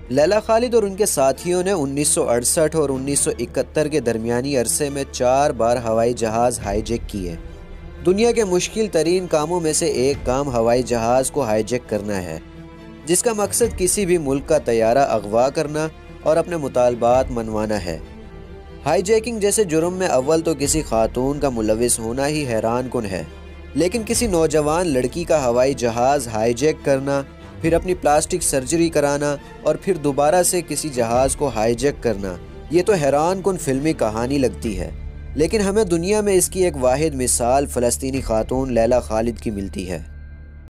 लैला खालिद और उनके साथियों ने 1968 और 1971 के दरमियानी अरसे में 4 बार हवाई जहाज़ हाईजैक किए। दुनिया के मुश्किल तरीन कामों में से एक काम हवाई जहाज़ को हाईजैक करना है, जिसका मकसद किसी भी मुल्क का तैयारा अगवा करना और अपने मुतालबात मनवाना है। हाईजैकिंग जैसे जुर्म में अव्वल तो किसी खातून का मुलविस होना ही हैरान कुन है, लेकिन किसी नौजवान लड़की का हवाई जहाज़ हाईजैक करना, फिर अपनी प्लास्टिक सर्जरी कराना और फिर दोबारा से किसी जहाज़ को हाईजैक करना, ये तो हैरान कुन फिल्मी कहानी लगती है। लेकिन हमें दुनिया में इसकी एक वाहिद मिसाल फ़लस्तीनी खातून लैला खालिद की मिलती है।